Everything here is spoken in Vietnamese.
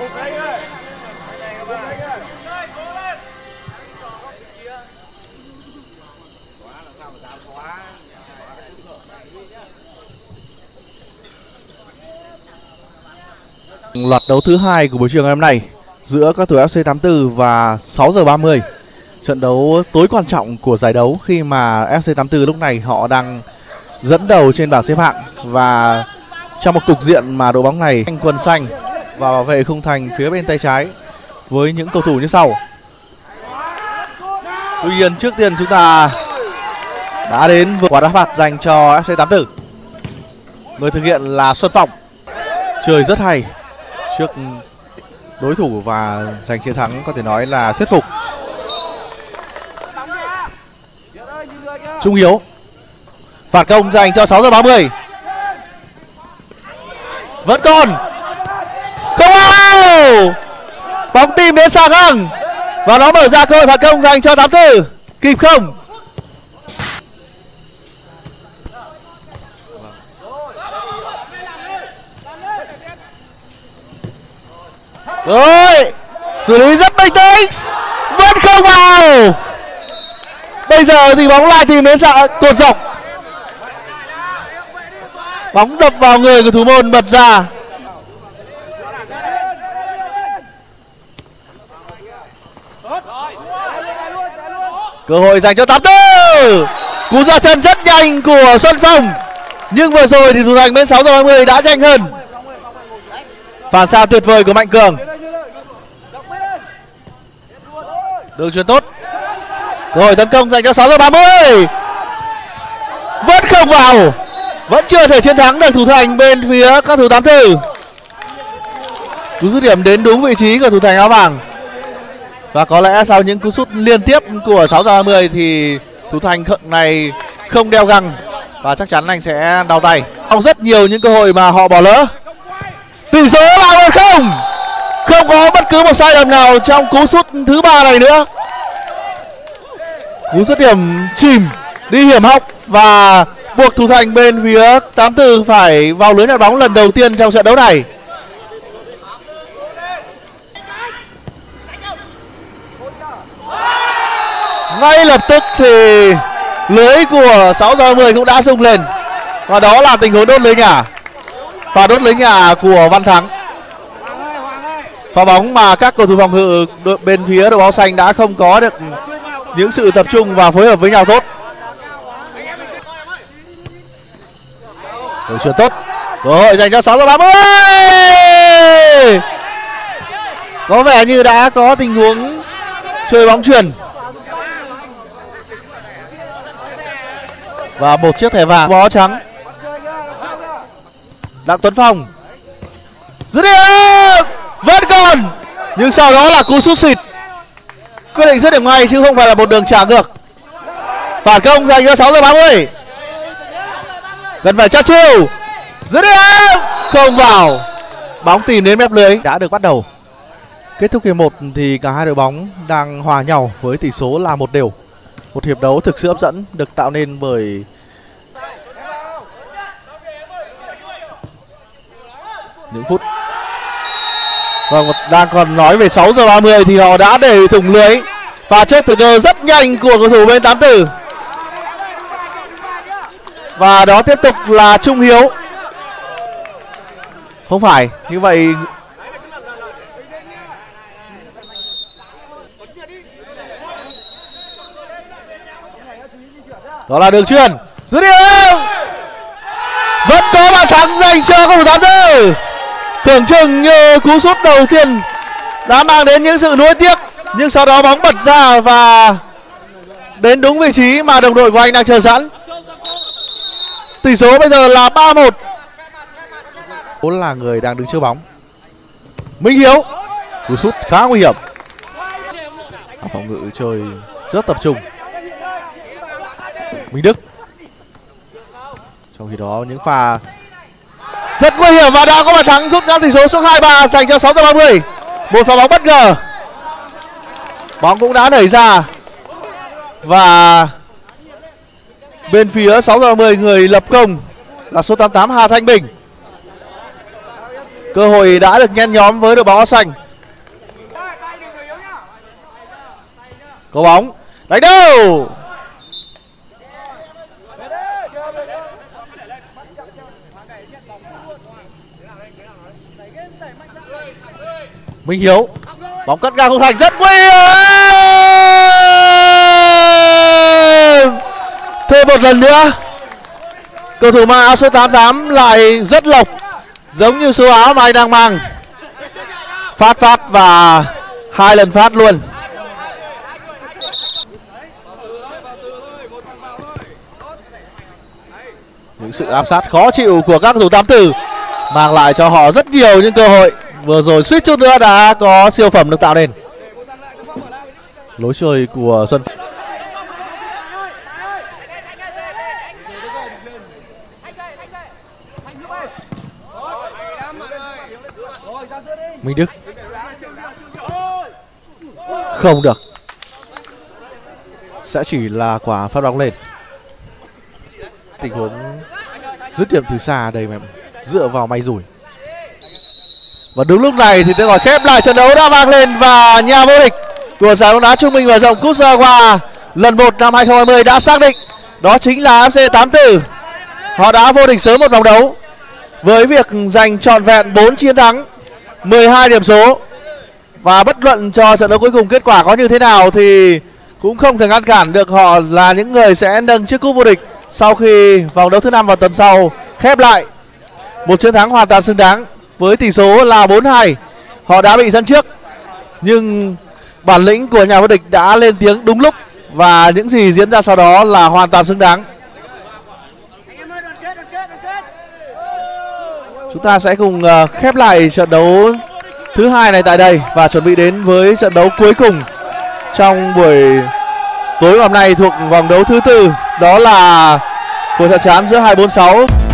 Loạt đấu thứ hai của buổi chiều ngày hôm nay giữa các thủ FC84 và 6 giờ 30. Trận đấu tối quan trọng của giải đấu khi mà FC84 lúc này họ đang dẫn đầu trên bảng xếp hạng, và trong một cục diện mà đội bóng này anh quần xanh và bảo vệ khung thành phía bên tay trái với những cầu thủ như sau. Tuy nhiên trước tiên chúng ta đã đến với quả đá phạt dành cho FC84. Người thực hiện là Xuân Phong, chơi rất hay trước đối thủ và giành chiến thắng có thể nói là thuyết phục. Trung Hiếu, phạt công dành cho 6 giờ 30. Vẫn còn không vào, bóng tìm đến Sa Găng và nó mở ra cơ hội phạt công dành cho 84. Kịp không? Rồi, xử lý rất bình tĩnh, vẫn không vào. Bây giờ thì bóng lại tìm đến cột dọc, bóng đập vào người của thủ môn bật ra. Cơ hội dành cho 84. Cú ra chân rất nhanh của Xuân Phong, nhưng vừa rồi thì thủ thành bên 6 giờ 30 đã nhanh hơn. Phản xạ tuyệt vời của Mạnh Cường. Đường chuyền tốt. Cơ hội tấn công dành cho 6 giờ 30. Vẫn không vào, vẫn chưa thể chiến thắng được thủ thành bên phía các thủ 84. Cú dứt điểm đến đúng vị trí của thủ thành áo vàng. Và có lẽ sau những cú sút liên tiếp của 6 giờ 30 thì thủ thành này không đeo găng và chắc chắn anh sẽ đau tay. Có rất nhiều những cơ hội mà họ bỏ lỡ. Tỷ số là 1-0. Không có bất cứ một sai lầm nào trong cú sút thứ ba này nữa. Cú dứt điểm chìm đi hiểm hóc và buộc thủ thành bên phía 84 phải vào lưới nhặt bóng lần đầu tiên trong trận đấu này. Ngay lập tức thì lưới của 6 giờ 10 cũng đã rung lên, và đó là tình huống đốt lưới nhà. Và đốt lưới nhà của Văn Thắng. Pha bóng mà các cầu thủ phòng ngự bên phía đội áo xanh đã không có được những sự tập trung và phối hợp với nhau tốt. Đội chuyền tốt. Cơ hội dành cho 6 giờ 30. Có vẻ như đã có tình huống chơi bóng chuyền. Và một chiếc thẻ vàng bó trắng. Đặng Tuấn Phong. Dứt điểm vẫn còn, nhưng sau đó là cú sút xịt. Quyết định dứt điểm ngay chứ không phải là một đường trả ngược. Phản công dành cho 6 giờ 30. Cần phải chắc chiêu. Dứt điểm không vào, bóng tìm đến mép lưới. Đã được bắt đầu. Kết thúc hiệp 1 thì cả hai đội bóng đang hòa nhau với tỷ số là 1-1. Một hiệp đấu thực sự hấp dẫn được tạo nên bởi những phút. Vâng, đang còn nói về 6 giờ 30 thì họ đã để thủng lưới. Và trước thời cơ rất nhanh của cầu thủ bên 84. Và đó tiếp tục là Trung Hiếu. Không phải, như vậy đó là đường chuyền. Dứt điểm. Vẫn có bàn thắng dành cho cầu thủ 84. Tưởng chừng như cú sút đầu tiên đã mang đến những sự nuối tiếc, nhưng sau đó bóng bật ra và đến đúng vị trí mà đồng đội của anh đang chờ sẵn. Tỷ số bây giờ là 3-1. Vốn là người đang đứng trước bóng. Minh Hiếu. Cú sút khá nguy hiểm. Phòng ngự chơi rất tập trung. Minh Đức. Trong khi đó những pha rất nguy hiểm và đã có bàn thắng rút ngắn tỷ số xuống 2-3 dành cho 6 giờ 30. Một pha bóng bất ngờ. Bóng cũng đã đẩy ra. Và bên phía 6 giờ 30 người lập công là số 88 Hà Thanh Bình. Cơ hội đã được nhen nhóm với đội bóng áo xanh. Có bóng đánh đâu. Minh Hiếu, bóng cắt ngang khung thành rất nguy hiểm. Thêm một lần nữa, cầu thủ mang áo số 88 lại rất lộc, giống như số áo mà anh đang mang. Phát và 2 lần phát luôn. Những sự áp sát khó chịu của các cầu thủ 84 mang lại cho họ rất nhiều những cơ hội. Vừa rồi suýt chút nữa đã có siêu phẩm được tạo nên. Lối chơi của Xuân. Minh Đức không được, sẽ chỉ là quả phát bóng lên. Tình huống dứt điểm từ xa đây mà dựa vào may rủi. Và đúng lúc này thì tiếng còi khép lại trận đấu đã vang lên và nhà vô địch của giải bóng đá trung bình và rộng Cúp Sài lần 1 năm 2020 đã xác định, đó chính là FC 84. Họ đã vô địch sớm một vòng đấu với việc giành trọn vẹn 4 chiến thắng, 12 điểm số. Và bất luận cho trận đấu cuối cùng kết quả có như thế nào thì cũng không thể ngăn cản được họ là những người sẽ nâng chiếc cúp vô địch sau khi vòng đấu thứ 5 vào tuần sau khép lại. Một chiến thắng hoàn toàn xứng đáng với tỷ số là 4-2. Họ đã bị dẫn trước nhưng bản lĩnh của nhà vô địch đã lên tiếng đúng lúc và những gì diễn ra sau đó là hoàn toàn xứng đáng. Chúng ta sẽ cùng khép lại trận đấu thứ 2 này tại đây và chuẩn bị đến với trận đấu cuối cùng trong buổi tối hôm nay thuộc vòng đấu thứ 4, đó là cuộc chạm trán giữa 246